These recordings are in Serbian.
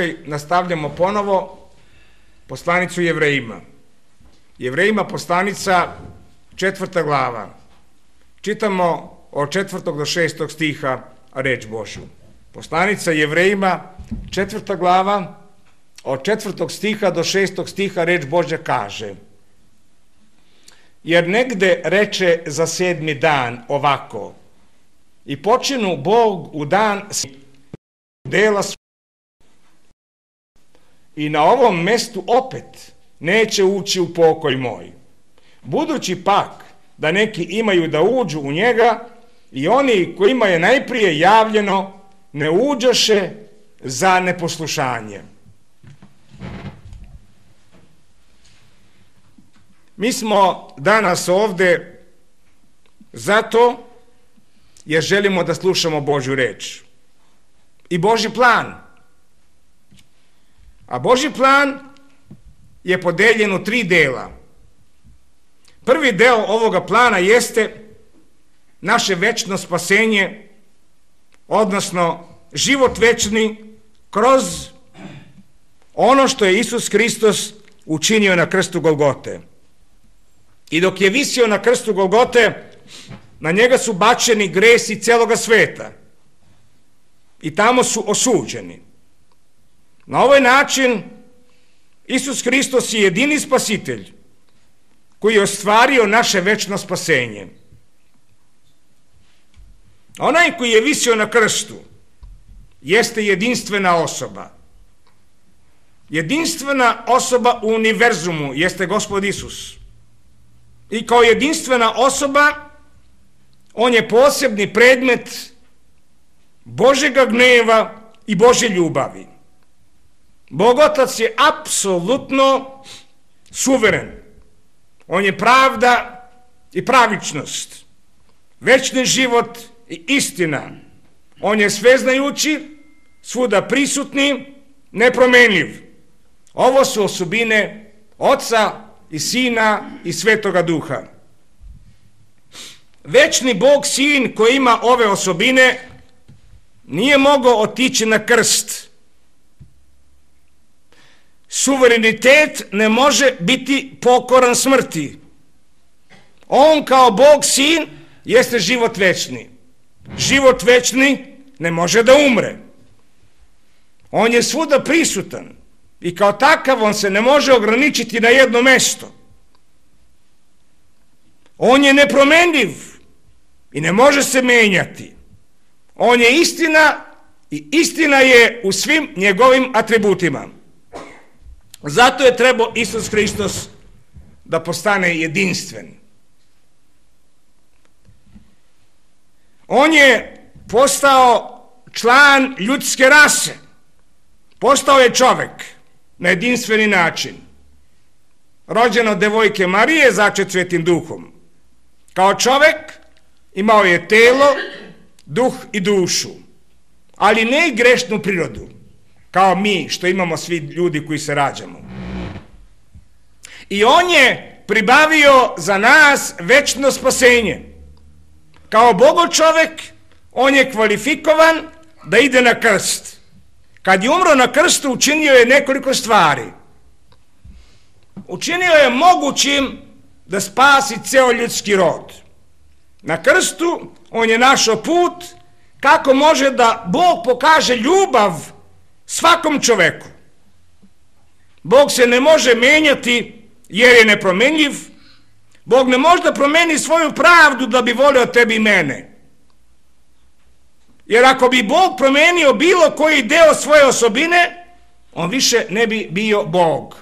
slučaj nastavljamo ponovo poslanicu Jevrejima. Jevrejima poslanica 4. glava. Čitamo od 4. do 6. stiha reč Božju. Poslanica Jevrejima 4. glava od 4. stiha do 6. stiha reč Božja kaže: jer negde reče za 7. dan ovako: i počinu Bog u dan dela i na ovom mestu opet neće ući u pokoj moj. Budući pak da neki imaju da uđu u njega, i oni kojima je najprije javljeno ne uđoše za neposlušanje. Mi smo danas ovde zato jer želimo da slušamo Božju reč i Božji plan. A Božji plan je podeljen u 3 dela. Prvi deo ovoga plana jeste naše večno spasenje, odnosno život večni kroz ono što je Isus Hristos učinio na krstu Golgote. I dok je visio na krstu Golgote, na njega su bačeni gresi celoga sveta i tamo su osuđeni. Na ovaj način Isus Hristos je jedini spasitelj koji je ostvario naše večno spasenje. Onaj koji je visio na krstu jeste jedinstvena osoba. Jedinstvena osoba u univerzumu jeste Gospod Isus. I kao jedinstvena osoba on je posebni predmet Božjega gneva i Božje ljubavi. Bog Otac je apsolutno suveren. On je pravda i pravičnost, večni život i istina. On je sveznajući, svuda prisutni, nepromenljiv. Ovo su osobine Oca i Sina i Svetoga Duha. Večni Bog Sin koji ima ove osobine nije mogao otići na krst. Suverenitet ne može biti pokoran smrti. On kao Bog Sin jeste život večni. Život večni ne može da umre. On je svuda prisutan i kao takav on se ne može ograničiti na jedno mesto. On je nepromenljiv i ne može se menjati. On je istina i istina je u svim njegovim atributima. Zato je trebao Isus Hristos da postane jedinstven. On je postao član ljudske rase. Postao je čovek na jedinstveni način. Rođen od devojke Marije, začet Svetim Duhom. Kao čovek imao je telo, duh i dušu, ali ne i grešnu prirodu, kao mi što imamo svi ljudi koji se rađamo. I on je pribavio za nas večno spasenje. Kao Bogo čovek, on je kvalifikovan da ide na krst. Kad je umro na krstu, učinio je nekoliko stvari. Učinio je mogućim da spasi ceo ljudski rod. Na krstu on je našao put kako može da Bog pokaže ljubav svakom čoveku. Bog se ne može menjati jer je nepromenljiv. Bog ne može da promeni svoju pravdu da bi volio tebi i mene. Jer ako bi Bog promenio bilo koji deo svoje osobine, on više ne bi bio Bog.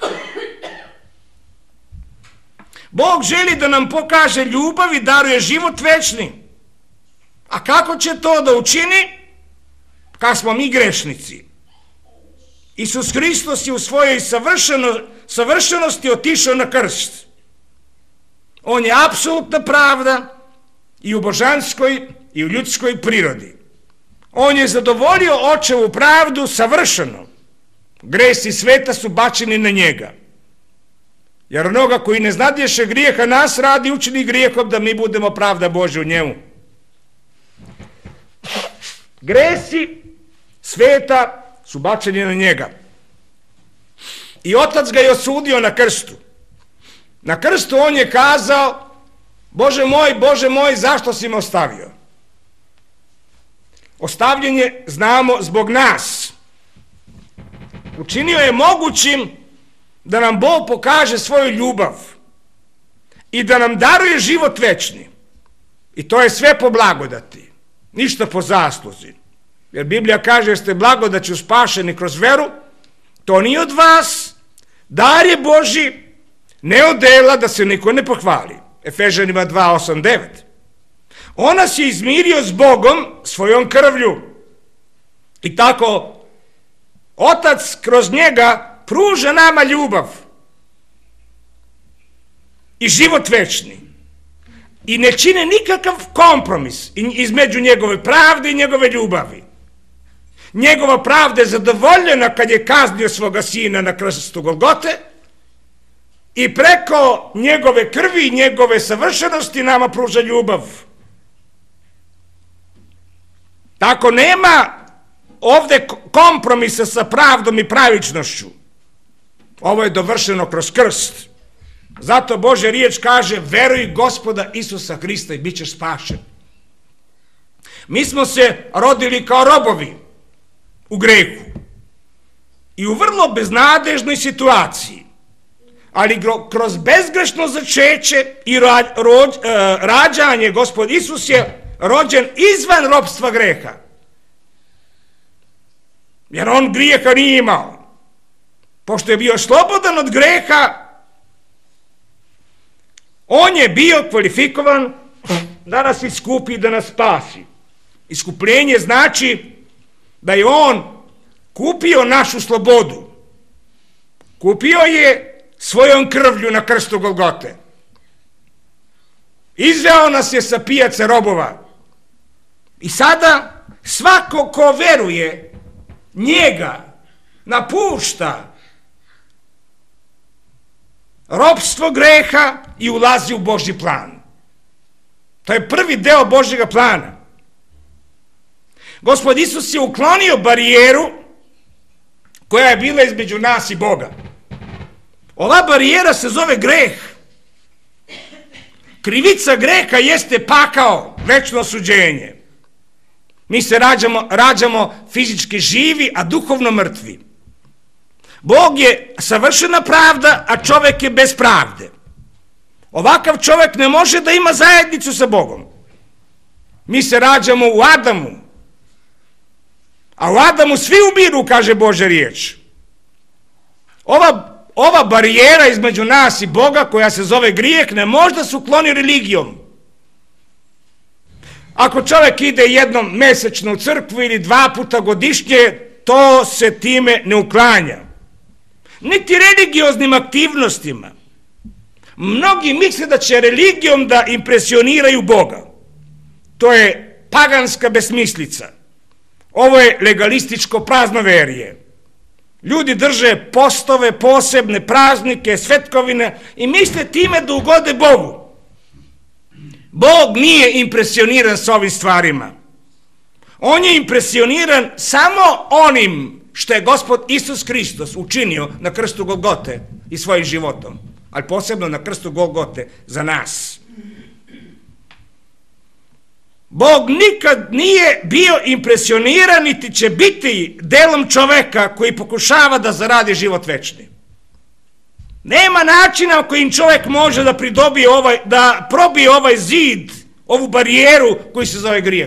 Bog želi da nam pokaže ljubav i daruje život večni. A kako će to da učini? Kad smo mi grešnici. Isus Hristos je u svojoj savršenosti otišao na krst. On je apsolutna pravda i u božanskoj i u ljudskoj prirodi. On je zadovoljio očevu pravdu savršeno. Gresi sveta su bačeni na njega. Jer onoga koji ne znadješe grijeha nas radi učini grijehom da mi budemo pravda Božja u njemu. Gresi sveta su bačeni na njega. i Otac ga je osudio na krstu. Na krstu on je kazao: Bože moj, zašto si me ostavio? Ostavljen je, znamo, zbog nas. Učinio je mogućim da nam Bog pokaže svoju ljubav i da nam daruje život večni. I to je sve po blagodati, ništa po zasluzi. Jer Biblija kaže: jer ste blagodaću spašeni kroz veru, to nije od vas, dar je Božji, ne od dela, da se niko ne pohvali. Efežanima 2:8-9. On nas je izmirio s Bogom svojom krvlju. I tako Otac kroz njega pruža nama ljubav i život večni. I ne čine nikakav kompromis između njegove pravde i njegove ljubavi. Njegova pravda je zadovoljena kad je kaznio svoga sina na krstu Golgote i preko njegove krvi i njegove savršenosti nama pruža ljubav. Tako nema ovde kompromisa sa pravdom i pravičnošću. Ovo je dovršeno kroz krst. Zato Božja riječ kaže: veruj Gospoda Isusa Hrista i bit ćeš spašen. Mi smo se rodili kao robovi u grehu i u vrlo beznadežnoj situaciji, ali kroz bezgrešno začeće i rađanje Gospod Isus je rođen izvan ropstva greha, jer on grijeha nije imao. Pošto je bio slobodan od greha, on je bio kvalifikovan da nas iskupi i da nas spasi. Iskupljenje znači da je on kupio našu slobodu. Kupio je svojom krvlju na krstu Golgote. Izveo nas je sa pijace robova. I sada svako ko veruje njega napušta ropstvo greha i ulazi u Božji plan. To je prvi deo Božjega plana. Gospod Isus je uklonio barijeru koja je bila između nas i Boga. Ova barijera se zove greh. Krivica greha jeste pakao, večno osuđenje. Mi se rađamo fizički živi, a duhovno mrtvi. Bog je savršena pravda, a čovjek je bez pravde. Ovakav čovjek ne može da ima zajednicu sa Bogom. Mi se rađamo u Adamu, a u Adamu svi umiru, kaže Božja riječ. Ova barijera između nas i Boga, koja se zove grijeh, ne može da se ukloni religijom. Ako čovjek ide jednom mesečno u crkvu ili 2 puta godišnje, to se time ne uklanja. Niti religioznim aktivnostima. Mnogi misle da će religijom da impresioniraju Boga. To je paganska besmislica. Ovo je legalističko praznoverje. Ljudi drže postove, posebne praznike, svetkovine i misle time da ugode Bogu. Bog nije impresioniran s ovim stvarima. On je impresioniran samo onim što je Gospod Isus Hristos učinio na krstu Golgote i svojim životom, ali posebno na krstu Golgote za nas. Bog nikad nije bio impresioniran, niti će biti delom čoveka koji pokušava da zaradi život večni. Nema načina kojim čovjek može da probije ovaj zid, ovu barijeru koji se zove grijeh.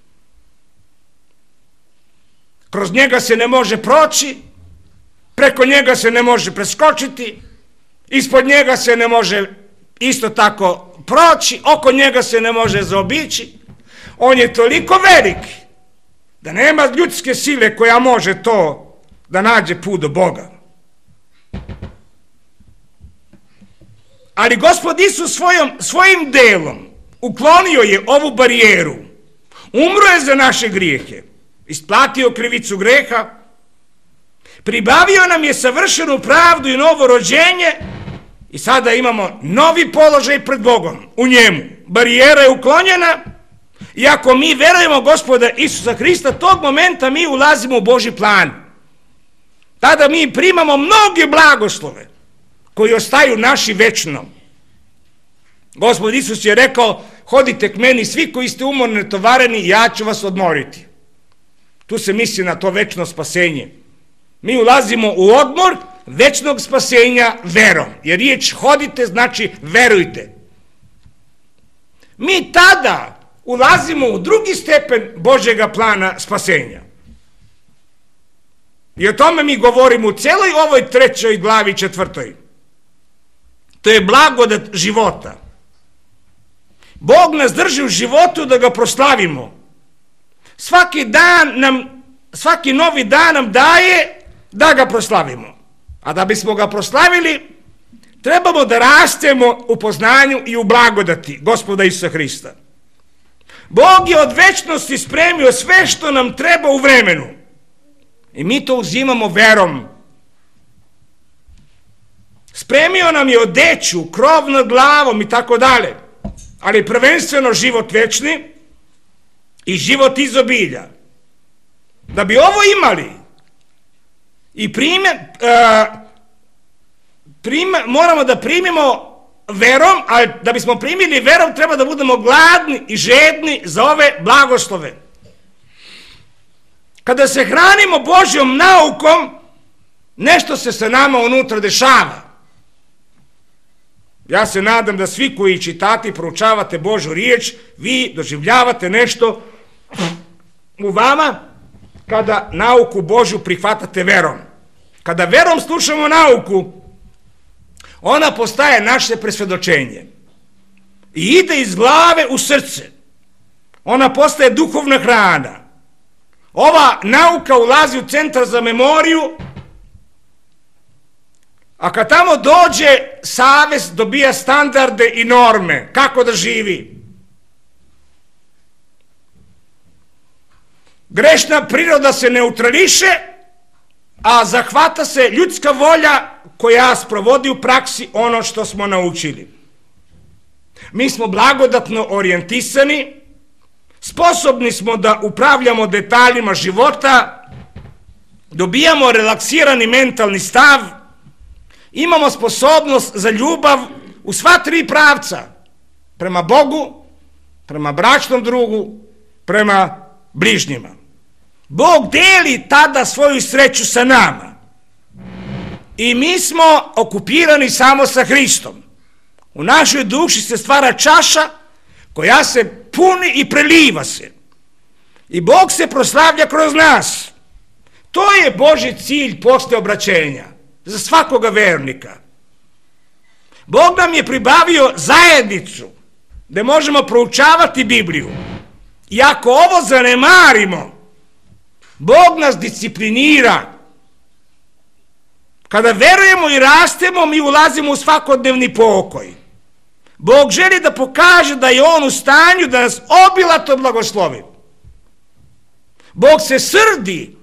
Kroz njega se ne može proći, preko njega se ne može preskočiti, ispod njega se ne može isto tako proći, oko njega se ne može zaobići. On je toliko velik da nema ljudske sile koja može to da nađe put do Boga. Ali Gospod Isus svojim delom uklonio je ovu barijeru, umro je za naše grijehe, isplatio krivicu greha, pribavio nam je savršenu pravdu i novo rođenje i sada imamo novi položaj pred Bogom. U njemu barijera je uklonjena i ako mi verujemo Gospoda Isusa Hrista, tog momenta mi ulazimo u Božji plan. tada mi primamo mnoge blagoslove koji ostaju naši večno. Gospod Isus je rekao, hodite k meni svi koji ste umorni i natovareni, ja ću vas odmoriti. Tu se misli na to večno spasenje. Mi ulazimo u odmor večnog spasenja verom. Jer riječ hodite znači verujte. Mi tada ulazimo u drugi stepen Božjega plana spasenja. I o tome mi govorimo u celoj ovoj 3. glavi 4. To je blagodat života. Bog nas drži u životu da ga proslavimo. Svaki novi dan nam daje da ga proslavimo. A da bismo ga proslavili, trebamo da rastemo u poznanju i u blagodati Gospoda Isusa Hrista. Bog je od večnosti spremio sve što nam treba u vremenu. I mi to uzimamo verom. Spremio nam je odeću, krov nad glavom i tako dalje. Ali prvenstveno život večni i život izobilja. Da bi ovo imali i moramo da primimo verom, ali da bismo primili verom treba da budemo gladni i žedni za ove blagoslove. Kada se hranimo Božjom naukom, nešto se sa nama unutra dešava. Ja se nadam da svi koji čitate i proučavate Božju riječ, vi doživljavate nešto u vama kada nauku Božju prihvatate verom. Kada verom slušamo nauku, ona postaje naše presvedočenje i ide iz glave u srce. Ona postaje duhovna hrana. Ova nauka ulazi u centar za memoriju, a kad tamo dođe, savest dobija standarde i norme kako da živi. Grešna priroda se neutrališe, a zahvata se ljudska volja koja sprovodi u praksi ono što smo naučili. Mi smo blagodatno orijentisani, sposobni smo da upravljamo detaljima života, dobijamo relaksirani mentalni stav, imamo sposobnost za ljubav u sva 3 pravca, prema Bogu, prema bračnom drugu, prema bližnjima. Bog deli tada svoju sreću sa nama i mi smo okupirani samo sa Hristom. U našoj duši se stvara čaša koja se puni i preliva se. I Bog se proslavlja kroz nas. To je Božji cilj posle obraćenja za svakoga vernika. Bog nam je pribavio zajednicu gde možemo proučavati Bibliju. I ako ovo zanemarimo, Bog nas disciplinira. Kada verujemo i rastemo, mi ulazimo u svakodnevni pokoj. Bog želi da pokaže da je On u stanju da nas obilato blagoslovi. Bog se srdi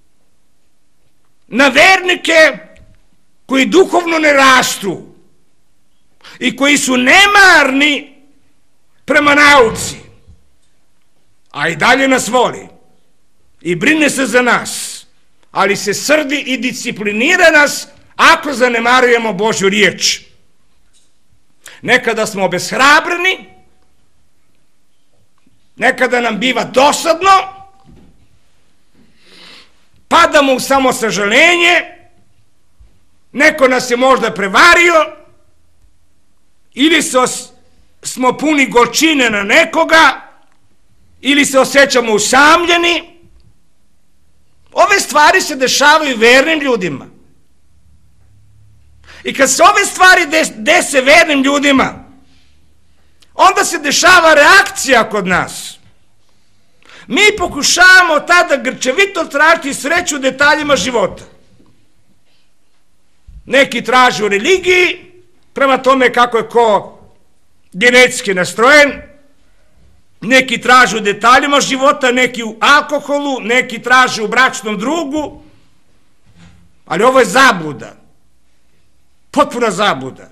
na vernike koji duhovno ne rastu i koji su nemarni prema nauci, a i dalje nas voli i brine se za nas, ali se srdi i disciplinira nas ako zanemarujemo Božju riječ. Nekada smo obeshrabreni, nekada nam biva dosadno, padamo u samosažaljenje, neko nas je možda prevario, ili smo puni gorčine na nekoga, ili se osjećamo usamljeni. Ove stvari se dešavaju vernim ljudima. I kad se ove stvari dese vernim ljudima, onda se dešava reakcija kod nas. Mi pokušavamo tada grčevito tražiti sreću u detaljima života. Neki traže u religiji, prema tome kako je ko genetski nastrojen, neki traže u detaljima života, neki u alkoholu, neki traže u bračnom drugu, ali ovo je zabluda. Potpuna zabluda.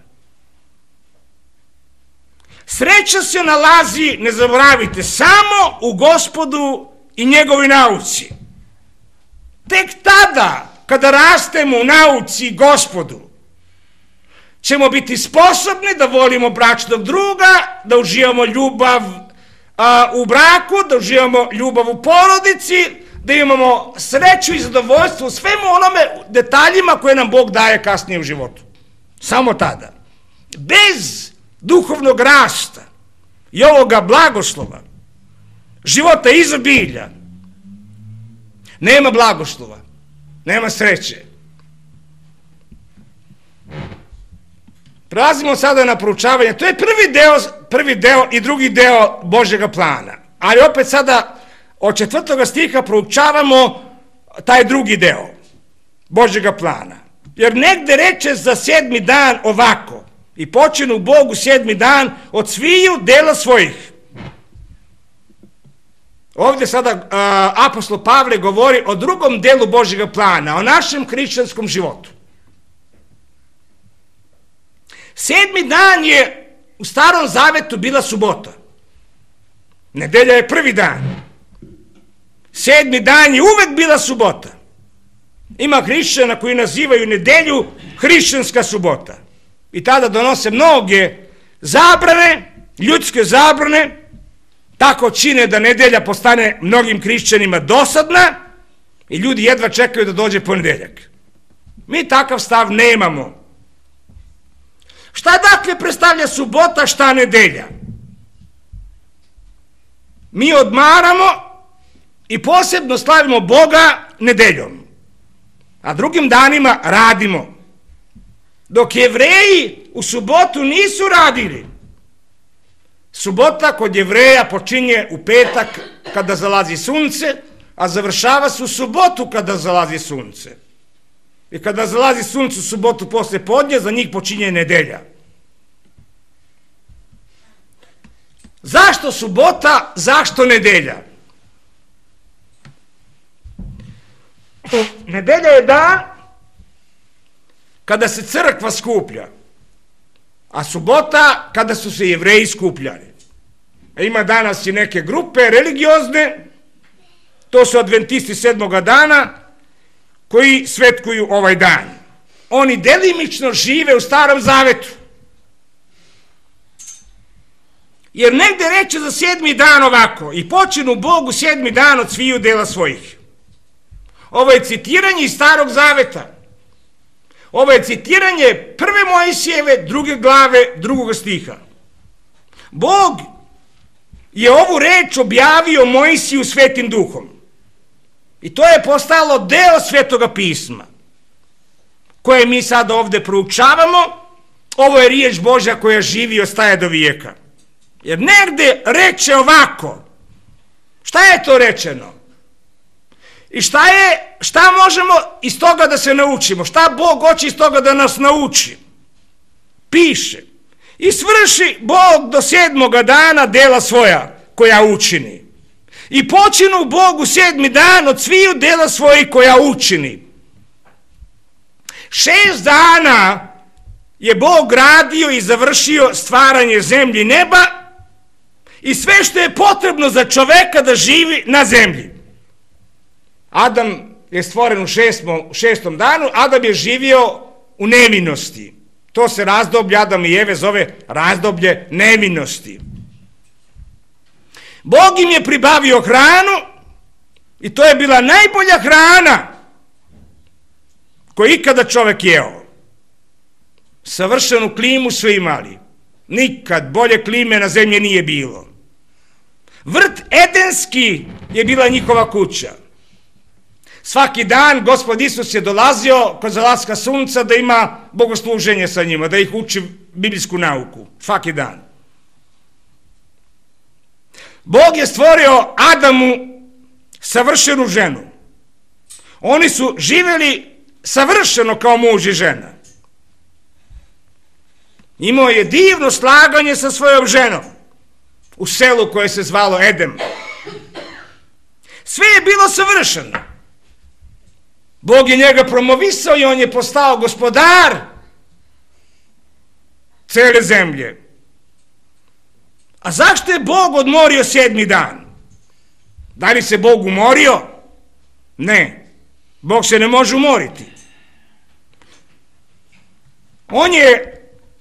Sreća se nalazi, ne zaboravite, samo u Gospodu i njegovoj nauci. Tek tada, kada rastemo u nauci Gospodu, ćemo biti sposobni da volimo bračnog druga, da uživamo ljubav u braku, da uživamo ljubav u porodici, da imamo sreću i zadovoljstvo u svemu onome detaljima koje nam Bog daje kasnije u životu. Samo tada. Bez duhovnog rasta i ovoga blagoslova, života izobilja, nema blagoslova, nema sreće. Prelazimo sada na proučavanje. To je prvi deo i drugi deo Božjega plana. Ali opet sada od 4. stiha proučavamo taj drugi deo Božjega plana. Jer negde reče za 7. dan ovako: i počinu Bogu 7. dan od sviju dela svojih. Ovdje sada apostol Pavle govori o drugom delu Božjega plana, o našem hrišćanskom životu. 7. dan je u Starom Zavetu bila subota. Nedelja je prvi dan. 7. dan je uvek bila subota. Ima hrišćana koji nazivaju nedelju hrišćanska subota. I tada donose mnoge zabrane, ljudske zabrane, tako čine da nedelja postane mnogim hrišćanima dosadna i ljudi jedva čekaju da dođe ponedeljak. Mi takav stav nemamo. Šta dakle predstavlja subota, šta nedelja? Mi odmaramo i posebno slavimo Boga nedeljom, a drugim danima radimo. Dok Jevreji u subotu nisu radili. Subota kod Jevreja počinje u petak kada zalazi sunce, a završava se u subotu kada zalazi sunce. I kada zalazi sunce u subotu posle podne, za njih počinje nedelja. Zašto subota, zašto nedelja? Nedelja je dan kada se crkva skuplja, a subota kada su se Jevreji skupljali. Ima danas i neke grupe religiozne, to su adventisti 7. dana, koji svetkuju ovaj dan. Oni delimično žive u Starom Zavetu. Jer negde reče za 7. dan ovako: i počinu Bogu 7. dan od sviju dela svojih. Ovo je citiranje iz Starog Zaveta. Ovo je citiranje 1. Mojsijeve 2. glave 2. stiha. Bog je ovu reč objavio Mojsiju Svetim Duhom. I to je postalo deo Svetoga pisma, koje mi sad ovde proučavamo. Ovo je riječ Božja koja živi i ostaje do vijeka. Jer negde reče ovako. Šta je to rečeno? I šta možemo iz toga da se naučimo? Šta Bog hoće iz toga da nas nauči? Piše: i svrši Bog do 7. dana dela svoja koja učini. I počinu Bogu 7. dan od sviju dela svojih koja učini. 6 dana je Bog radio i završio stvaranje zemlje i neba i sve što je potrebno za čoveka da živi na zemlji. Adam je stvoren u 6. danu, Adam je živio u nevinosti. To se razdoblje Adam i Eve zove razdoblje nevinosti. Bog im je pribavio hranu i to je bila najbolja hrana koju ikada čovek jeo. Savršenu klimu su imali. Nikad bolje klime na zemlji nije bilo. Vrt Edenski je bila njihova kuća. Svaki dan Gospod Isus je dolazio kod zalaska sunca da ima bogosluženje sa njima, da ih uči biblijsku nauku. Svaki dan. Bog je stvorio Adamu savršenu ženu. Oni su živjeli savršeno kao muž i žena. Imao je divno slaganje sa svojom ženom u selu koje se zvalo Edem. Sve je bilo savršeno. Bog je njega promovisao i on je postao gospodar cele zemlje. A zašto je Bog odmorio 7. dan? Da li se Bog umorio? Ne. Bog se ne može umoriti. On je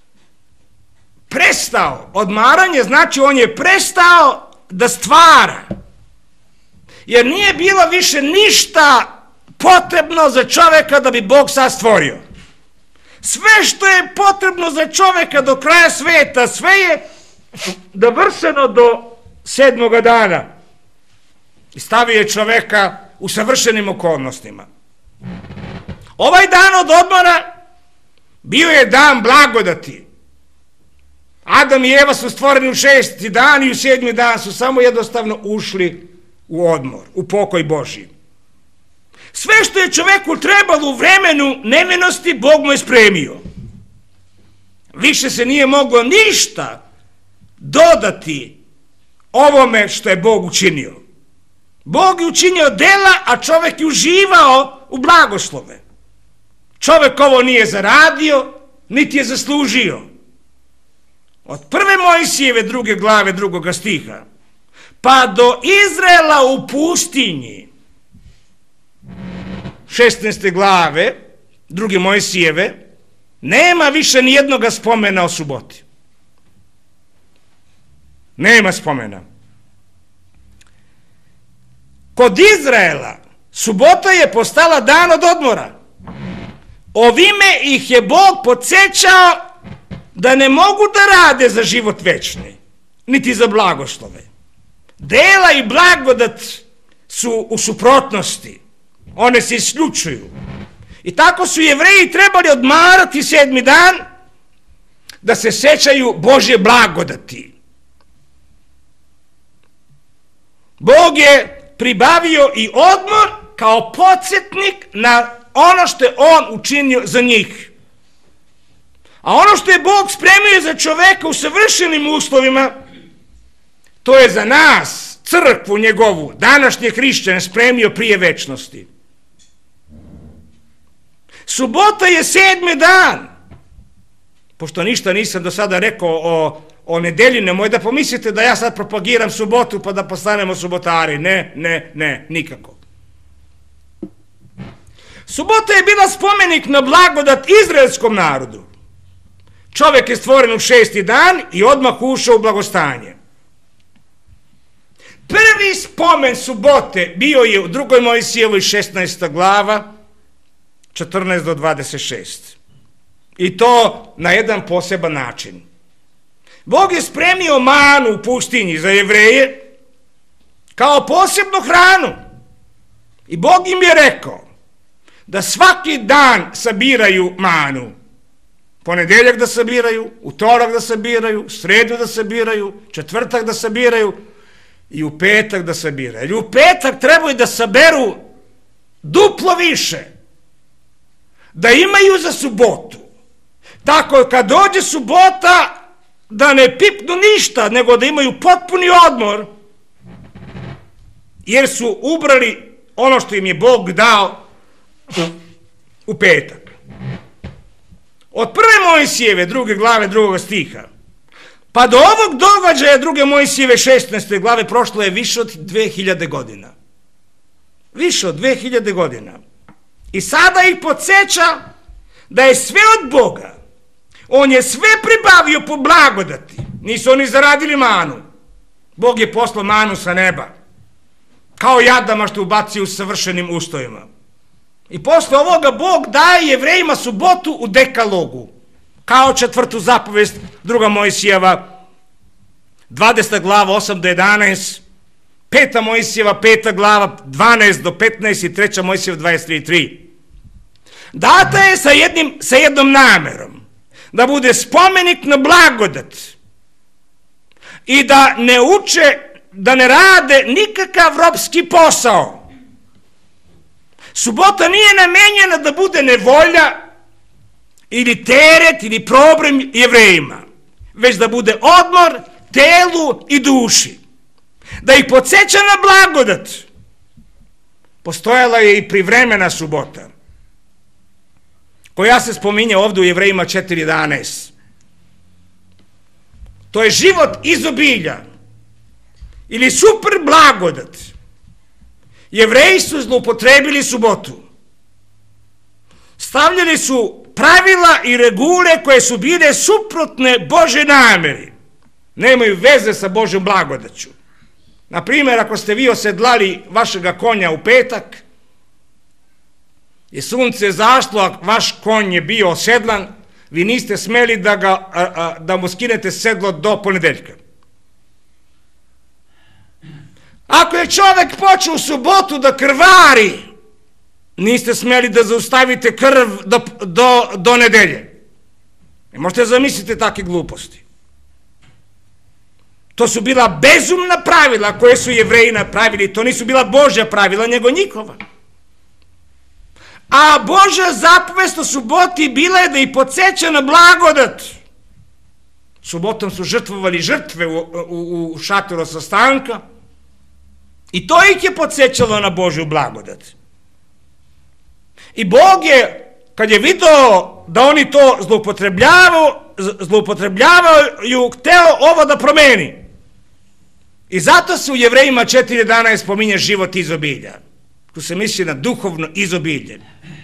prestao, odmaranje znači on je prestao da stvara. Jer nije bilo više ništa potrebno za čoveka da bi Bog sad stvorio. Sve što je potrebno za čoveka do kraja sveta, sve je dovršeno do 7. dana. I stavio je čoveka u savršenim okolnostima. Ovaj dan od odmora bio je dan blagodati. Adam i Eva su stvoreni u 6. dan i u 7. dan su samo jednostavno ušli u odmor, u pokoj Božji. Sve što je čoveku trebalo u vremenu nevinosti, Bog mu je spremio. Više se nije moglo ništa dodati ovome što je Bog učinio. Bog je učinio dela, a čovek je uživao u blagoslove. Čovek ovo nije zaradio, niti je zaslužio. Od 1. Mojsijeve 2. glave 2. stiha pa do Izraela u pustinji 16. glave 2. Mojsijeve nema više ni jednoga spomena o suboti. Nema spomena. Kod Izraela subota je postala dan od odmora. Ovime ih je Bog podsjećao da ne mogu da rade za život večni, niti za blagoslove. Dela i blagodat su u suprotnosti. One se isključuju. I tako su Jevreji trebali odmarati 7. dan da se sećaju Božje blagodati. Bog je pribavio i odmor kao podsjetnik na ono što je on učinio za njih. A ono što je Bog spremio za čoveka u savršenim uslovima, to je za nas, crkvu njegovu, današnje hrišćane, spremio prije večnosti. Subota je 7. dan. Pošto ništa nisam do sada rekao o nedelji, nemoj da pomislite da ja sad propagiram subotu pa da postanemo subotari. Ne, nikako. Subota je bila spomenik na blagodat izraelskom narodu. Čovek je stvoren u 6. dan i odmah ušao u blagostanje. Prvi spomen subote bio je u 2. Mojsijevoj 16. glava 14 do 26. I to na jedan poseban način. Bog je spremio manu u pustinji za Jevreje kao posebnu hranu. I Bog im je rekao da svaki dan sabiraju manu. Ponedeljak da sabiraju, utorak da sabiraju, sredu da sabiraju, četvrtak da sabiraju i u petak da sabiraju. Jer u petak trebaju da saberu duplo više, da imaju za subotu. Tako kad dođe subota, da ne pipnu ništa, nego da imaju potpuni odmor, jer su ubrali ono što im je Bog dao u petak. Od 1. Mojsijeve 2. glave 2. stiha pa do ovog događaja 2. Mojsijeve 16. glave prošlo je više od 2000 godina. Više od 2000 godina. I sada ih podsjeća da je sve od Boga. On je sve pribavio po blagodati. Nisu oni zaradili manu. Bog je poslao manu sa neba. Kao Jadama što ubacio u savršenim uslovima. I posle ovoga Bog daje Jevrejima subotu u dekalogu. Kao 4. zapovest 2. Mojsijeva 20. glava 8 do 11. 5. Mojsijeva 5. glava 12 do 15 i 3. Mojsijeva 23:3. Data je sa jednom namerom. Da bude spomenik na blagodat. I da ne uče, da ne rade nikakav robski posao. Subota nije namenjena da bude nevolja ili teret ili problem Jevrejima, već da bude odmor telu i duši. Da ih podsjeća na blagodat. Postojala je i privremena subota, koja se spominje ovdje u Jevrejima 4:11. To je život izobilja ili super blagodat. Jevreji su zloupotrebili subotu. stavljeni su pravila i regule koje su bile suprotne Božoj nameri. Nemaju veze sa Božjom blagodaću. Na primjer, ako ste vi osedlali vašega konja u petak i sunce je zašlo, a vaš konj je bio osedlan, vi niste smeli da mu skinete sedlo do ponedeljka. Ako je čovjek počeo u subotu da krvari, niste smeli da zaustavite krv do nedelje. Ne možete zamisliti takve gluposti. To su bila bezumna pravila koje su Jevreji napravili. To nisu bila Božja pravila, nego njihova. A Božja zapovest o suboti bila je da ih podsjeća na blagodat. Subotom su žrtvovali žrtve u šatoru sastanka i to ih je podsjećalo na Božju blagodat. I Bog je, kad je vidio da oni to zloupotrebljavaju, hteo ovo da promeni. I zato se u Jevrejima 4:11 spominje život izobilja. Tu se misli na duhovno izobilje.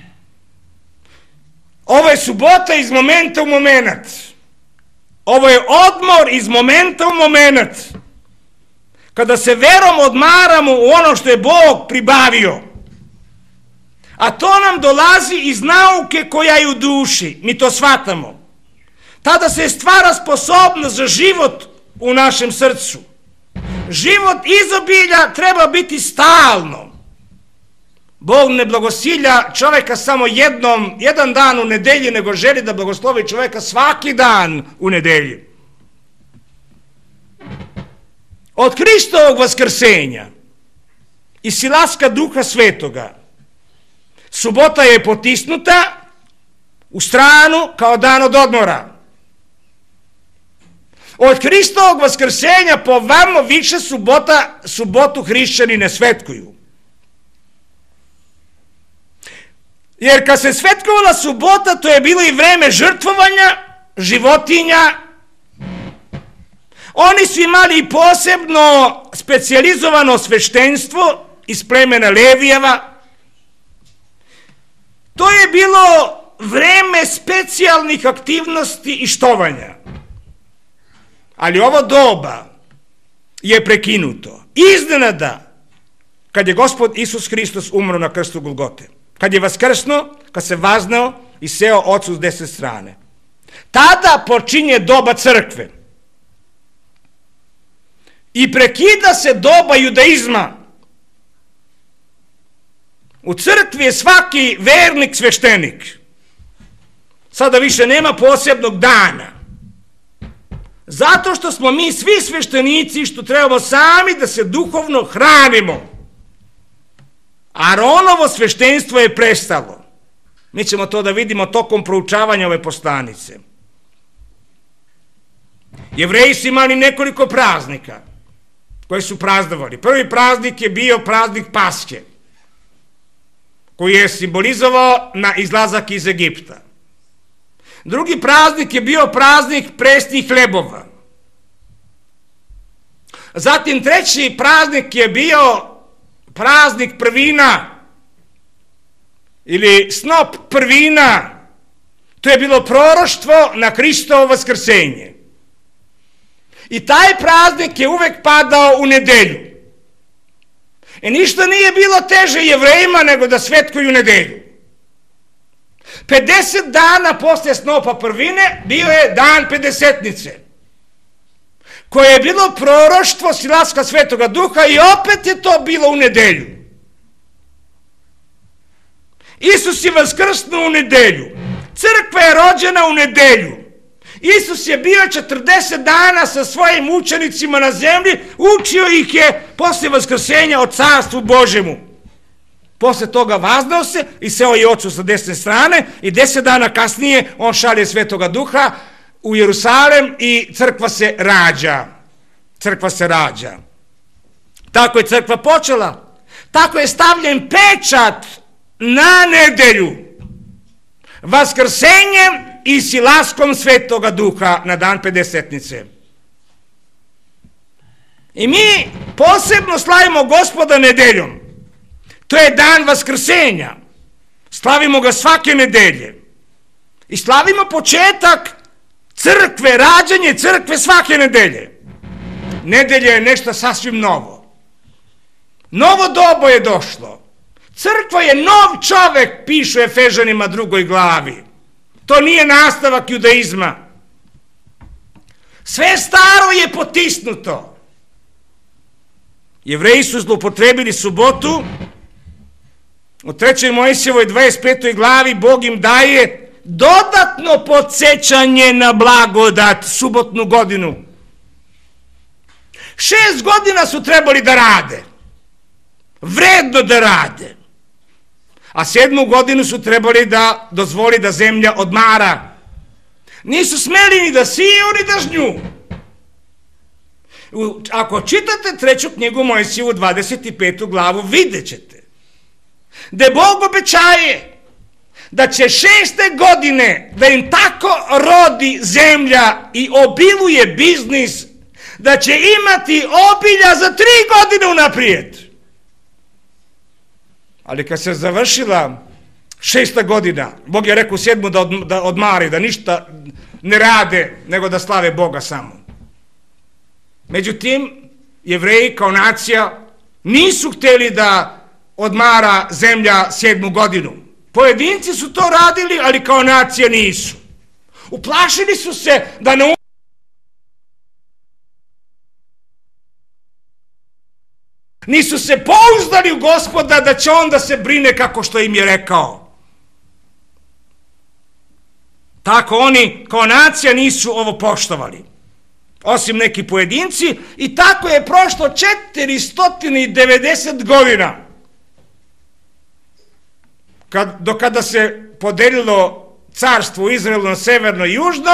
Ovo je subota iz momenta u moment. Ovo je odmor iz momenta u moment. Kada se verom odmaramo u ono što je Bog pribavio. A to nam dolazi iz nauke koja je u duši. Mi to shvatamo. Tada se stvara sposobnost za život u našem srcu. Život izobilja treba biti stalno. Bog ne blagosilja čovjeka samo jedan dan u nedelji, nego želi da blagoslovi čovjeka svaki dan u nedelji. Od Hristovog vaskrsenja i silaska Duha Svetoga, subota je potisnuta u stranu kao dan od odmora. Od Hristovog vaskrsenja po vamo više subotu hrišćani ne svetkuju. Jer kad se svetkovala subota, to je bilo i vreme žrtvovanja životinja. Oni su imali posebno specijalizovano sveštenstvo iz plemena Levijeva. To je bilo vreme specijalnih aktivnosti i štovanja. Ali ovo doba je prekinuto. Iznenada, kad je Gospod Isus Hristos umro na krstu Golgote. Kad je vaskrsnuo, kad se vaznao i seo Ocu s desne strane. Tada počinje doba crkve. I prekida se doba judaizma. U crkvi je svaki vernik sveštenik. Sada više nema posebnog dana. Zato što smo mi svi sveštenici što trebamo sami da se duhovno hranimo. Aronovo sveštenstvo je prestalo. Mi ćemo to da vidimo tokom proučavanja ove poslanice. Jevreji su imali nekoliko praznika koje su praznovali. Prvi praznik je bio praznik Paske, koji je simbolizovao na izlazak iz Egipta. Drugi praznik je bio praznik presnih hlebova. Zatim treći praznik je bio praznik prvina ili snop prvina. To je bilo proroštvo na Hristovo vaskrsenje. I taj praznik je uvek padao u nedelju. Ništa nije bilo teže Jevrejima nego da svetkuju nedelju. 50 dana posle snopa prvine bio je dan Pedesetnice, koje je bilo proroštvo silaska Svetoga Duha i opet je to bilo u nedelju. Isus je vaskrsnuo u nedelju. Crkva je rođena u nedelju. Isus je bio 40 dana sa svojim učenicima na zemlji, učio ih je posle vaskrsenja o Carstvu Božjemu. Posle toga vaznao se i seo je Ocu sa desne strane i 10 dana kasnije on šalje Svetoga Duha u Jerusalem i crkva se rađa. Crkva se rađa. Tako je crkva počela. Tako je stavljen pečat na nedelju. Vaskrsenjem i silaskom Svetoga Duha na dan Pedesetnice. I mi posebno slavimo Gospoda nedeljom. To je dan vaskrsenja. Slavimo ga svake nedelje. I slavimo početak crkve, rađanje crkve svake nedelje. Nedelja je nešto sasvim novo. Novo doba je došlo. Crkva je nov čovek, piše Efežanima 2. glavi. To nije nastavak judaizma. Sve staro je potisnuto. Jevreji su zloupotrebili subotu. U 3. Mojsijevoj 25. glavi Bog im daje dodatno podsjećanje na blagodat, subotnu godinu. 6 godina su trebali da rade. Vredno da rade. A 7. godinu su trebali da dozvoli da zemlja odmara. Nisu smeli ni da siju, ni da žnju. Ako čitate 3. knjigu Mojsijevu 25. glavu, vidjet ćete da Bog obećaje da će 6. godine da im tako rodi zemlja i obiluje biznis, da će imati obilja za 3 godine unaprijed. Ali kad se završila 6. godina, Bog je rekao 7. da odmari, da ništa ne rade, nego da slave Boga samo. Međutim, Jevreji kao nacija nisu htjeli da odmara zemlja 7. godinu. Pojedinci su to radili, ali kao nacija nisu. Uplašili su se da ne nisu se pouzdali u Gospoda da će on da se brine kako što im je rekao. Tako oni kao nacija nisu ovo poštovali. Osim neki pojedinci, i tako je prošlo 490 godina. Do kada se podelilo carstvo Izraelu na severno i južno,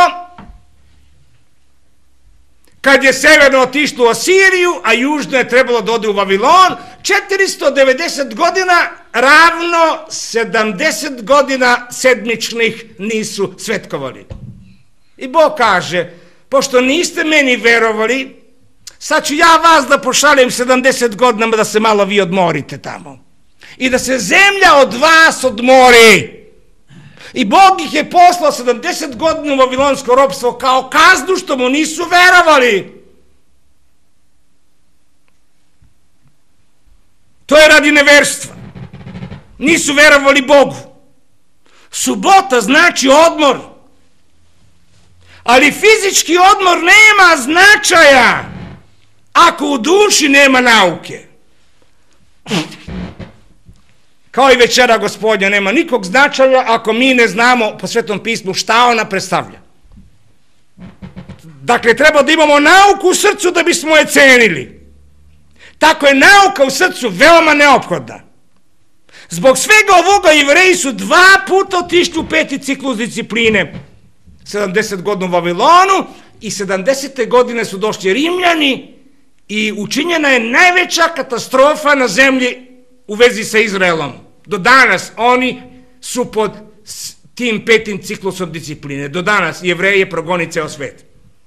kad je severno otišlo u Asiriju, a južno je trebalo da ode u Vavilon, 490 godina ravno 70 godina sedmičnih nisu svetkovali. I Bog kaže, pošto niste meni verovali, sad ću ja vas da pošaljem 70 godinama da se malo vi odmorite tamo. I da se zemlja od vas odmori. I Bog ih je poslao 70 godina u vavilonsko ropstvo kao kaznu što mu nisu verovali. To je radi neverstva. Nisu verovali Bogu. Subota znači odmor. Ali fizički odmor nema značaja ako u duši nema nauke. Kao i večera Gospodnja nema nikog značaja ako mi ne znamo po Svetom pismu šta ona predstavlja. Dakle, treba da imamo nauku u srcu da bismo je cenili. Tako je nauka u srcu veoma neophodna. Zbog svega ovoga Jevreji su 2 puta otišli u 5. ciklus discipline. 70 godina u Vavilonu i 70. godine su došli Rimljani i učinjena je najveća katastrofa na zemlji u vezi sa Izraelom. Do danas oni su pod tim 5. ciklusom discipline. Do danas Jevreje progoni ceo svet.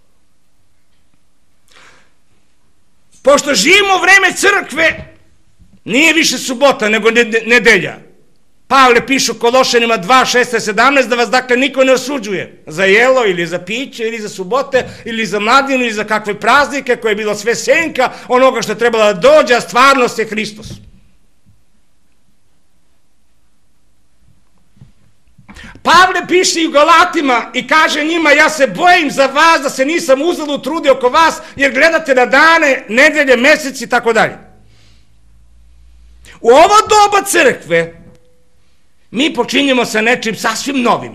Pošto živimo u vreme crkve, nije više subota nego nedelja. Pavle piše u Kološanima 2, 16, 17 da vas dakle niko ne osuđuje za jelo ili za piće ili za subote ili za mladinu ili za kakve praznike koje je bilo sve senka onoga što je trebalo da dođe, a stvarnost je Hristos. Pavle piše i u Galatima i kaže njima, ja se bojim za vas da se nisam uzalud trudio oko vas jer gledate na dane, nedelje, meseci i tako dalje. U ovo doba crkve mi počinjemo sa nečim sasvim novim.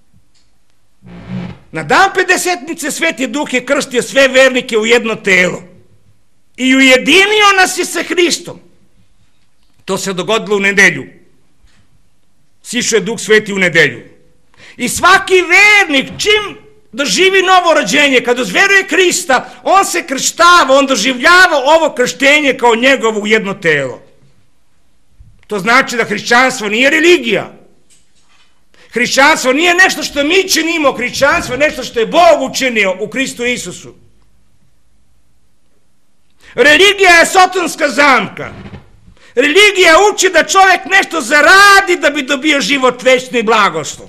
Na dan Pedesetnice Sveti Duh je krstio sve vernike u jedno telo i ujedinio nas je sa Hristom. To se dogodilo u nedelju. Sišao je Duh Sveti u nedelju. I svaki vernik čim doživi novo rođenje, kad uzveruje Hrista, on se krštava, on doživljava ovo krštenje kao njegovo u jedno telo. To znači da hrišćanstvo nije religija. Hrišćanstvo nije nešto što mi činimo, hrišćanstvo je nešto što je Bog učinio u Hristu Isusu. Religija je sotonska zamka. Religija uči da čovjek nešto zaradi da bi dobio život večni i blagoslov.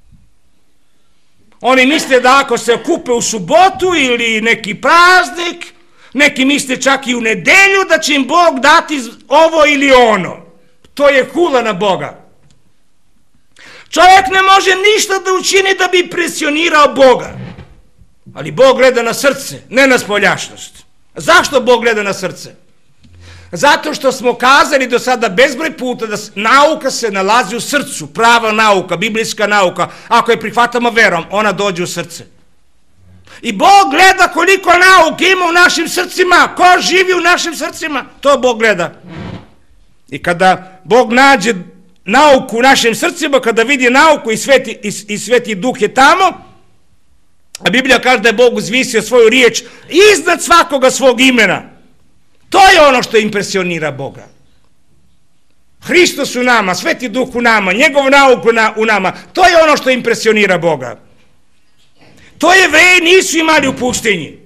Oni misle da ako se okupe u subotu ili neki praznik, neki misle čak i u nedelju, da će im Bog dati ovo ili ono. To je hula na Boga. Čovjek ne može ništa da učini da bi impresionirao Boga. Ali Bog gleda na srce, ne na spoljašnost. Zašto Bog gleda na srce? Zato što smo kazali do sada bezbroj puta da nauka se nalazi u srcu, prava nauka, biblijska nauka. Ako je prihvatamo verom, ona dođe u srce. I Bog gleda koliko nauke ima u našim srcima, ko živi u našim srcima, to Bog gleda. I kada Bog nađe nauku u našim srcima, kada vidi nauku i Sveti Duh je tamo, a Biblija kaže da je Bog uzvisio svoju riječ iznad svakoga svog imena. To je ono što impresionira Boga. Hristos u nama, Sveti Duh u nama, njegov nauk u nama, to je ono što impresionira Boga. To Jevreji nisu imali u pustinji.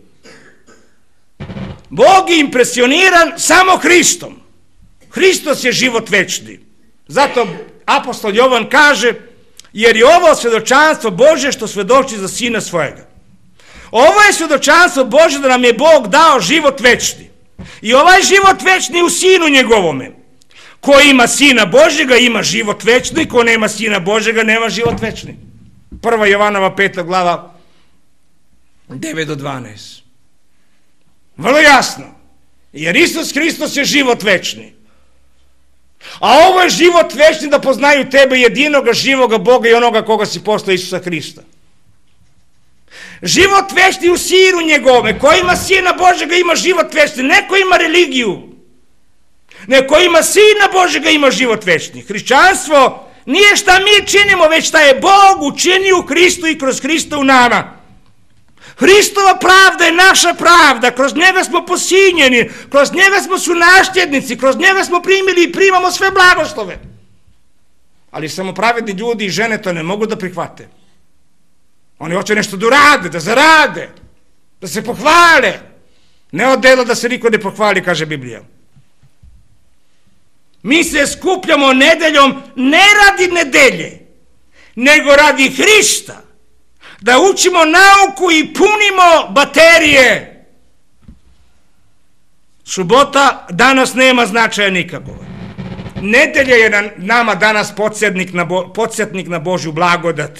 Bog je impresioniran samo Hristom. Hristos je život večni. Zato apostol Jovan kaže, jer je ovo svjedočanstvo Božje što svjedoči za Sina svojega. Ovo je svjedočanstvo Božje da nam je Bog dao život večni. I ovaj život večni u Sinu njegovome. Ko ima Sina Božjega ima život večni, ko nema Sina Božjega nema život večni. 1. Jovanova 5. glava 9 do 12. Vrlo jasno. Jer Isus Hristos je život večni. A ovo je život večni da poznaju tebe jedinoga živoga Boga i onoga koga si poslao Isusa Hrista. Život večni u Sinu njegove, ko ima Sina Božjega ima život večni, neko ima religiju, neko ima Sina Božjega ima život večni. Hrišćanstvo nije šta mi činimo, već šta je Bog učinio u Hristu i kroz Hrista u nama. Hristova pravda je naša pravda, kroz njega smo posinjeni, kroz njega smo sunasljednici, kroz njega smo primili i primamo sve blagoslove. Ali samo pravedni ljudi i žene to ne mogu da prihvate. Oni hoće nešto da urade, da zarade, da se pohvale. Ne od dela da se niko ne pohvali, kaže Biblija. Mi se skupljamo nedeljom ne radi nedelje, nego radi Hrista. Da učimo nauku i punimo baterije. Subota danas nema značaja nikakvog. Nedelja je nama danas podsjetnik na Božju blagodat.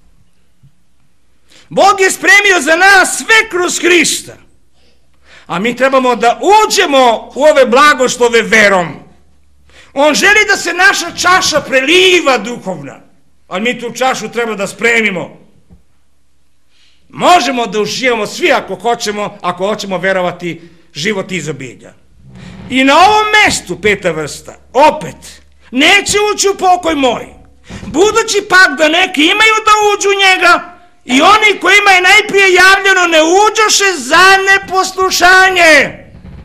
Bog je spremio za nas sve kroz Hrista. A mi trebamo da uđemo u ove blagoslove verom. On želi da se naša čaša preliva duhovna. Ali mi tu čašu treba da spremimo. Možemo da uživamo svi ako hoćemo verovati život izobilja. I na ovom mestu, 5. vrsta, opet, neće ući u pokoj moj. Budući pak da neki imaju da uđu u njega, i oni kojima je najprije javljeno ne uđoše za neposlušanje.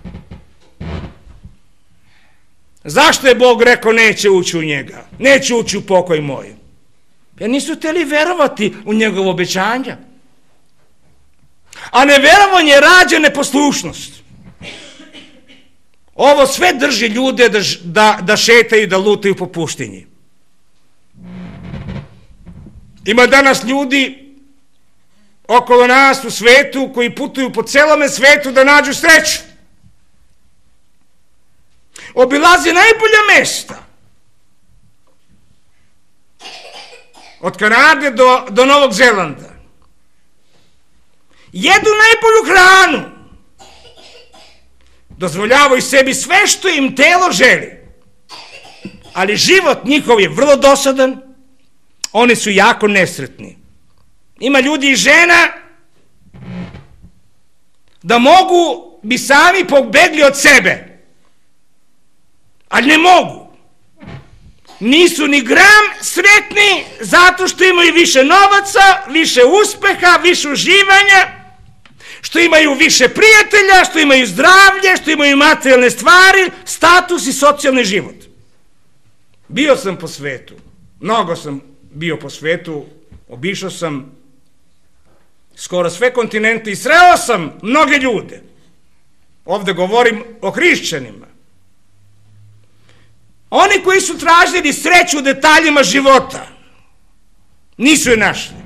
Zašto je Bog rekao neće ući u njega? Neće ući u pokoj moj. Jer nisu htjeli verovati u njegovo obećanja. A neverovanje rađa neposlušnost. Ovo sve drži ljude da šetaju, da lutaju po pustinji. Ima danas ljudi okolo nas u svetu koji putuju po celome svetu da nađu sreću. Obilaze najbolja mesta. Od Kanade do Novog Zelanda. Jedu najbolju hranu. Dozvoljavaju sebi sve što im telo želi. Ali život njihov je vrlo dosadan. Oni su jako nesretni. Ima ljudi i žena da bi sami pobegli od sebe. Ali ne mogu. Nisu ni gram sretni zato što imaju više novaca, više uspeha, više uživanja, što imaju više prijatelja, što imaju zdravlje, što imaju materijalne stvari, status i socijalni život. Bio sam po svetu, mnogo sam bio po svetu, obišao sam skoro sve kontinente i sreo sam mnoge ljude. Ovde govorim o hrišćanima. Oni koji su tražili sreću u detaljima života, nisu je našli.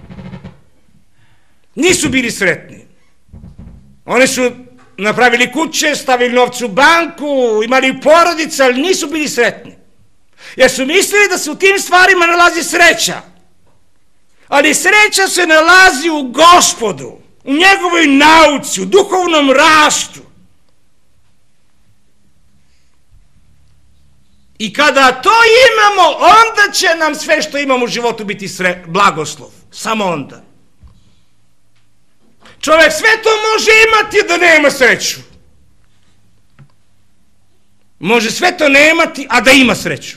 Nisu bili sretni. Oni su napravili kuće, stavili novce u banku, imali porodice, ali nisu bili sretni. Jer su mislili da se u tim stvarima nalazi sreća. Ali sreća se nalazi u Gospodu, u njegovoj nauci, u duhovnom rastu. I kada to imamo, onda će nam sve što imamo u životu biti blagoslov. Samo onda. Čovjek sve to može imati da nema sreću. Može sve to nemati, a da ima sreću.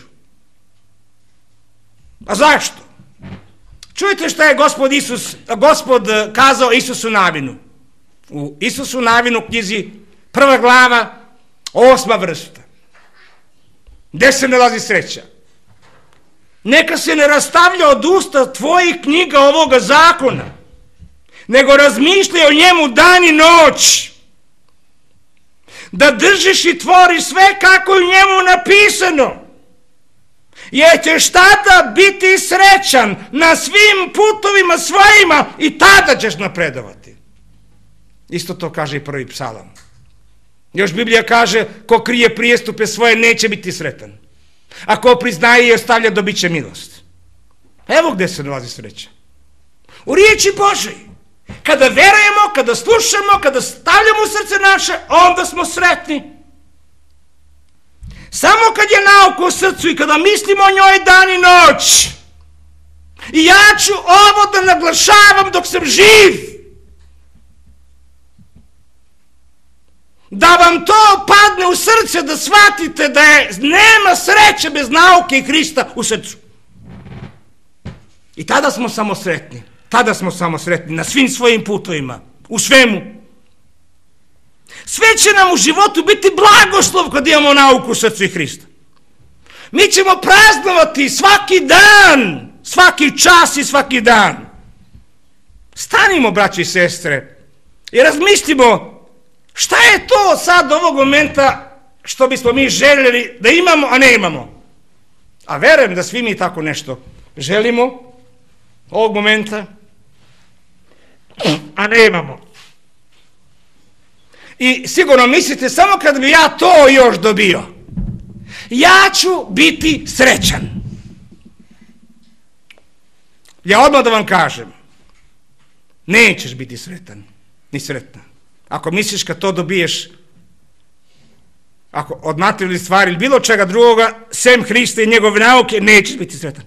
A zašto? Čujte šta je Gospod kazao Isusu Navinu. U Isusu Navinu knjizi 1. glava, 8. vrsta. Gde se nalazi sreća? Neka se ne rastavlja od usta tvojih knjiga ovoga zakona, nego razmišljaj o njemu dan i noć, da držiš i tvoriš sve kako je u njemu napisano, jer ćeš tada biti srećan na svim putovima svojima i tada ćeš napredovati. Isto to kaže i prvi psalam. Još Biblija kaže, ko krije prijestupe svoje neće biti sretan, a ko priznaje i ostavlja dobit će milost. Evo gde se nalazi sreća. U riječi Božoj. Kada verujemo, kada slušamo, kada stavljamo u srce naše, onda smo sretni. Samo kad je nauka u srcu i kada mislimo o njoj dan i noć. I ja ću ovo da naglašavam dok sam živ. Da vam to padne u srce, da shvatite da nema sreće bez nauke i Hrista u srcu. I tada smo samo sretni. Tada smo samo sretni na svim svojim putovima, u svemu. Sve će nam u životu biti blagoslov kad imamo nauku u srcu i Hrista. Mi ćemo praznovati svaki dan, svaki čas i svaki dan. Stanimo, braći i sestre, i razmislimo šta je to sad ovog momenta što bismo mi željeli da imamo, a ne imamo. A verujem da svi mi tako nešto želimo ovog momenta, a ne imamo. I sigurno mislite, samo kad bi ja to još dobio, ja ću biti srećan. Ja odmah da vam kažem, nećeš biti sretan, ni sretna. Ako misliš kad to dobiješ, ako od materijalnih stvari ili bilo čega drugoga, sem Hrista i njegove nauke, nećeš biti sretan.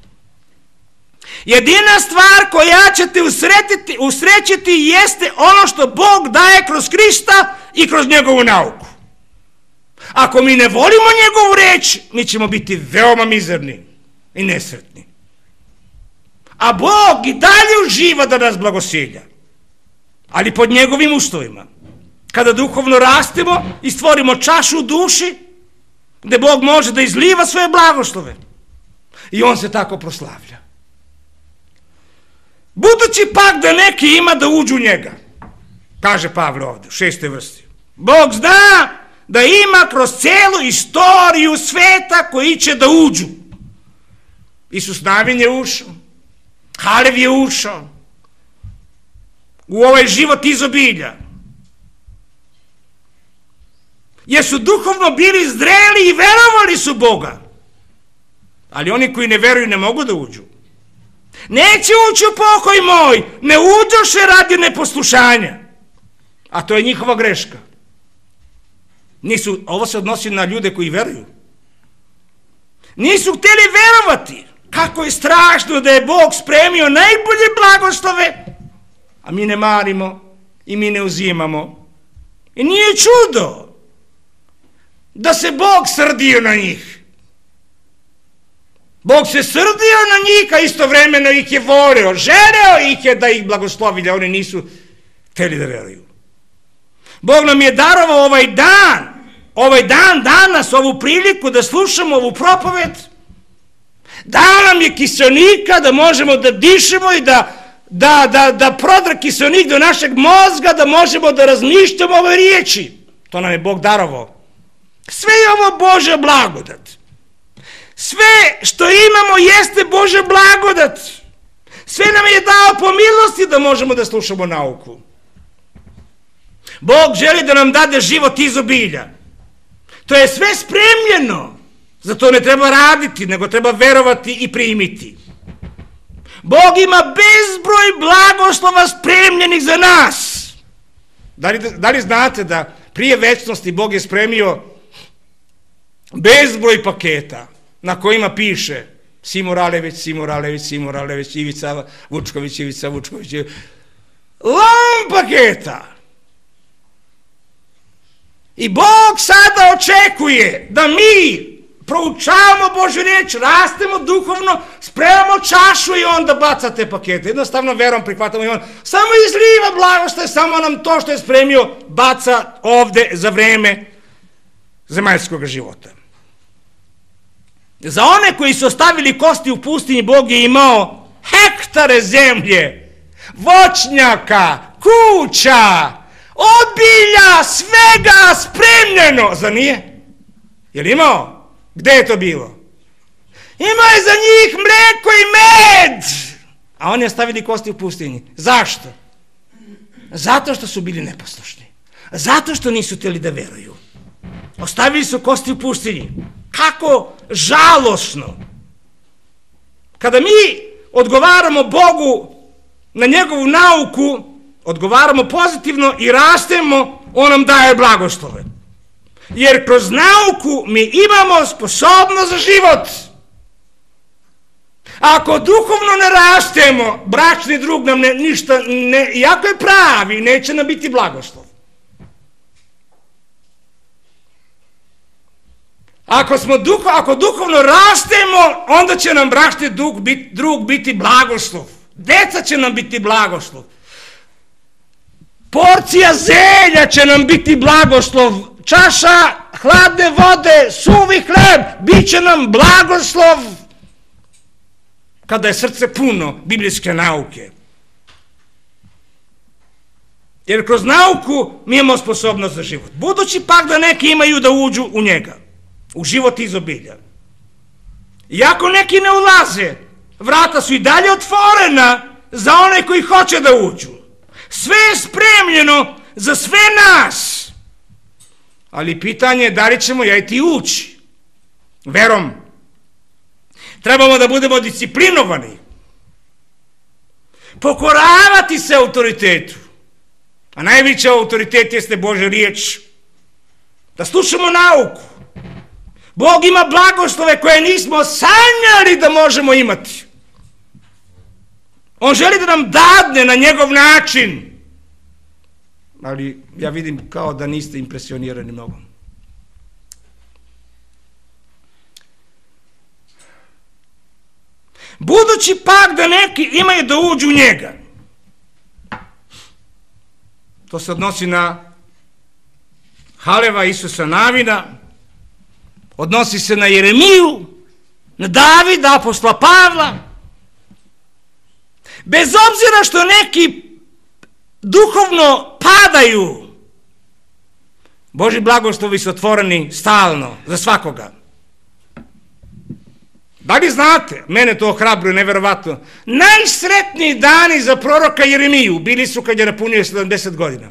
Jedina stvar koja će te usrećiti jeste ono što Bog daje kroz Hrista i kroz njegovu nauku. Ako mi ne volimo njegovu reč, mi ćemo biti veoma mizerni i nesretni. A Bog i dalje uživa da nas blagosilja, ali pod njegovim uslovima. Kada duhovno rastemo i stvorimo čašu u duši, gde Bog može da izliva svoje blagoslove. I on se tako proslavlja. Budući pak da neki ima da uđu u njega, kaže Pavle ovdje u 6. vrsti. Bog zna da ima kroz celu istoriju sveta koji će da uđu. Isus Navin je ušao, Halev je ušao u ovaj život izobilja. Jer su duhovno bili zreli i verovali su Boga. Ali oni koji ne veruju ne mogu da uđu. Neće ući u pokoj moj, ne uđoše radi neposlušanja. A to je njihova greška. Ovo se odnosi na ljude koji veruju. Nisu htjeli verovati. Kako je strašno da je Bog spremio najbolje blagoslove, a mi ne marimo i mi ne uzimamo. I nije čudo da se Bog srdio na njih. Bog se srdio na njih, a istovremeno ih je volio. Želeo ih je da ih blagoslovi, da oni nisu htjeli da veruju. Bog nam je darovao ovaj dan danas, ovu priliku da slušamo ovu propoved. Dao nam je kiselnika da možemo da dišemo i da prodra kiselnik do našeg mozga, da možemo da razmišljamo ove riječi. To nam je Bog darovao. Sve je ovo Božja blagodat. Sve što imamo jeste Božja blagodat. Sve nam je dao po milosti da možemo da slušamo nauku. Bog želi da nam dade život izobilja. To je sve spremljeno. Zato ne treba raditi, nego treba verovati i primiti. Bog ima bezbroj blagoslova spremljenih za nas. Da li znate da prije večnosti Bog je spremio bezbroj paketa na kojima piše Simo Ralević, Simo Ralević, Simo Ralević, Ivica Vučković, Ivica Vučković. Lom paketa. I Bog sada očekuje da mi proučavamo Božju riječ, rastemo duhovno, spremamo čašu i onda baca te pakete. Jednostavno verom prihvatamo i on samo izliva blagoslov, samo nam to što je spremio baca ovde za vreme zemaljskog života. Za one koji su ostavili kosti u pustinji, Bog je imao hektare zemlje, voćnjaka, kuća, obilja, svega spremljeno. Za nije? Je li imao? Gde je to bilo? Imao je za njih mleko i med. A oni ostavili kosti u pustinji. Zašto? Zato što su bili neposlušni. Zato što nisu htjeli da veruju. Ostavili su kosti u pustinji. Kako žalosno. Kada mi odgovaramo Bogu na njegovu nauku, odgovaramo pozitivno i rastemo, on nam daje blagoslove. Jer kroz nauku mi imamo sposobnost za život. Ako duhovno ne rastemo, bračni drug nam ništa, iako je pravi, neće nam biti blagoslov. Ako duhovno rastemo, onda će nam bračni drug biti blagoslov. Deca će nam biti blagoslov. Porcija zelja će nam biti blagoslov. Čaša hladne vode, suvi hleb, bit će nam blagoslov. Kada je srce puno biblijske nauke. Jer kroz nauku mi imamo sposobnost za život. Budući pak da neki imaju da uđu u njega, u život izobilja. Iako neki ne ulaze, vrata su i dalje otvorena za one koji hoće da uđu. Sve je spremljeno za sve nas. Ali pitanje je da li ćemo ja i ti ući. Verom. Trebamo da budemo disciplinovani. Pokoravati se autoritetu. A najveći autoritet jeste Božja riječ. Da slušamo nauku. Bog ima blagoslove koje nismo sanjali da možemo imati. On želi da nam dadne na njegov način. Ali ja vidim kao da niste impresionirani mnogo. Budući pak da neki imaju da uđu u njega. To se odnosi na Haleva Isusa Navina, odnosi se na Jeremiju, na Davida, apostola Pavla. Bez obzira što neki duhovno padaju, Božji blagoslovi su otvoreni stalno za svakoga. Da li znate, mene to ohrabruje neverovatno, najsretniji dani za proroka Jeremiju bili su kad je napunio 70 godina.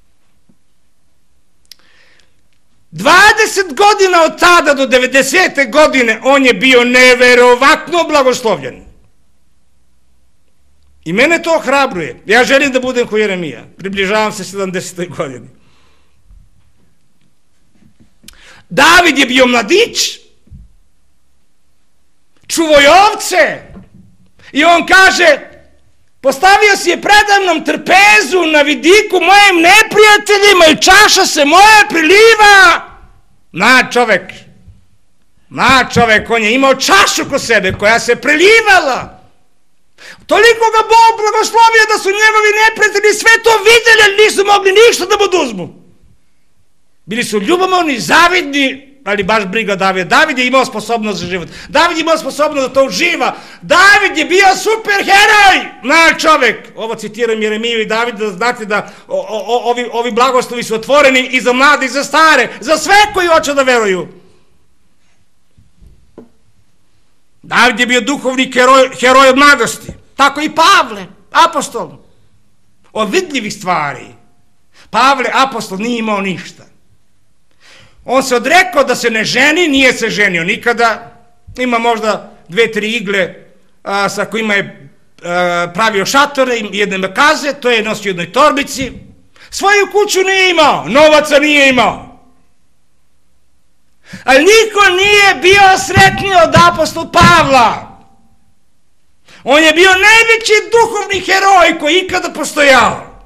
20 godina od tada do 90. godine on je bio neverovatno blagoslovljen. I mene to ohrabruje. Ja želim da budem ko Jeremija. Približavam se 70. godini. David je bio mladić, čuvao je ovce i on kaže, postavio si je predamnom trpezu na vidiku mojim neprijateljima i čaša se moja priliva. Mlad čovek, on je imao čašu ko sebe koja se prilivala. Toliko ga Bog blagoslovio da su njegovi neprijatelji sve to vidjeli, ali nisu mogli ništa da mu oduzmu. Bili su ljubomorni, zavidni, ali baš briga Davida. David je imao sposobnost za život. David je imao sposobnost da to uživa. David je bio super heroj, mlad čovek. Ovo citiram Jeremiju i Davida, da znate da ovi blagoslovi su otvoreni i za mlade i za stare, za sve koji hoće da veruju. David je bio duhovni heroj od mladosti. Tako i Pavle, apostol. Od vidljivih stvari. Pavle, apostol, nije imao ništa. On se odrekao da se ne ženi, nije se ženio nikada. Ima možda 2-3 igle sa kojima je pravio šatore i jedne mekaze, to je nosio u jednoj torbici. Svoju kuću nije imao, novaca nije imao. Ali niko nije bio sretniji od apostol Pavla. On je bio najveći duhovni heroj koji ikada postojao.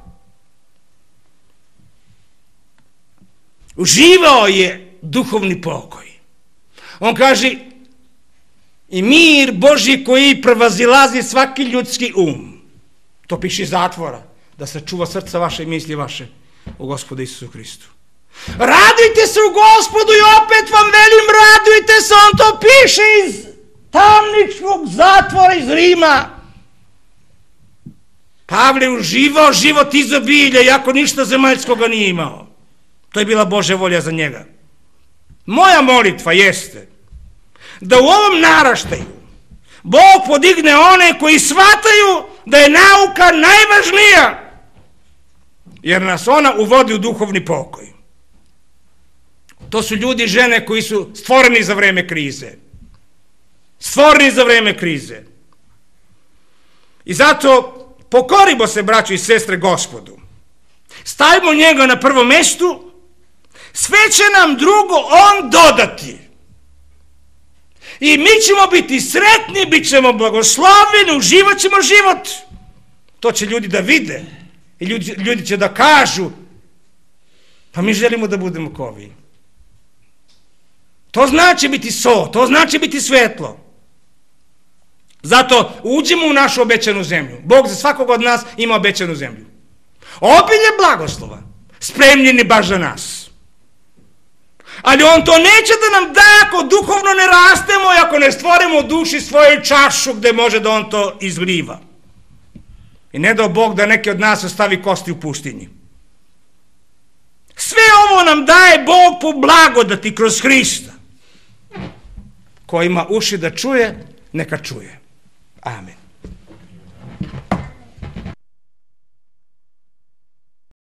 Uživao je duhovni pokoj. On kaže, i mir Božji koji prevazilazi svaki ljudski To piše iz zatvora, da se čuva srca vaše i misli vaše u Gospodu Isusu Hristu. Radujte se u Gospodu i opet vam velim, radujte se, on to piše iz tamničkog zatvora iz Rima. Pavle uživao život izobilja, iako ništa zemaljskoga nije imao. To je bila Božja volja za njega. Moja molitva jeste da u ovom naraštaju Bog podigne one koji shvataju da je nauka najvažnija, jer nas ona uvodi u duhovni pokoj. To su ljudi i žene koji su stvoreni za vreme krize. Stvoreni za vreme krize. I zato pokorimo se, braćo i sestre, Gospodu. Stavimo njega na prvo mesto, sve će nam drugo on dodati. I mi ćemo biti sretni, bit ćemo blagosloveni, uživat ćemo život. To će ljudi da vide. I ljudi će da kažu, pa mi želimo da budemo kao vi. To znači biti so, to znači biti svetlo. Zato uđemo u našu obećanu zemlju. Bog za svakog od nas ima obećanu zemlju. Obilje blagoslova, spremljeni baš za nas. Ali on to neće da nam da ako duhovno ne rastemo i ako ne stvorimo u duši svoju čašu gde može da on to izliva. I ne dao Bog da neki od nas ostavi kosti u pustinji. Sve ovo nam daje Bog po blagodati kroz Hrista. Ko ima uši da čuje, neka čuje. Amen.